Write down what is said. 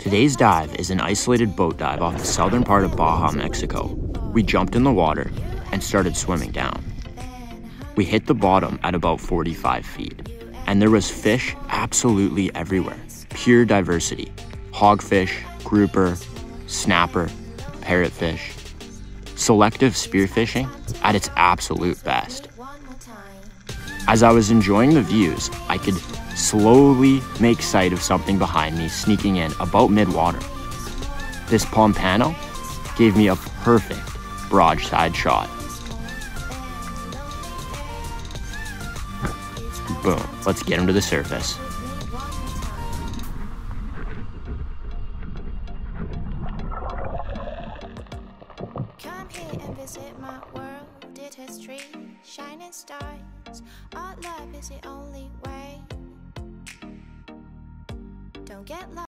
Today's dive is an isolated boat dive off the southern part of Baja, Mexico. We jumped in the water and started swimming down. We hit the bottom at about 45 feet, and there was fish absolutely everywhere. Pure diversity. Hogfish, grouper, snapper, parrotfish. Selective spearfishing at its absolute best. As I was enjoying the views, I could slowly make sight of something behind me sneaking in about mid-water. This Pompano gave me a perfect broadside shot. Boom, let's get him to the surface. Come here and visit my world, it has trees, shining stars. Our love is the only way. Don't get lost.